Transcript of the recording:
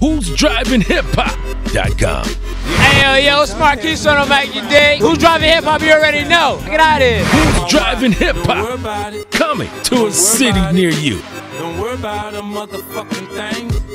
Who's Driving Hip-Hop.com. Hey, yo, it's Marquise on Mac, you dig? Who's Driving Hip-Hop? You already know. Get out of here. Who's Driving Hip-Hop? Coming to a city near you. Don't worry about a motherfucking thing.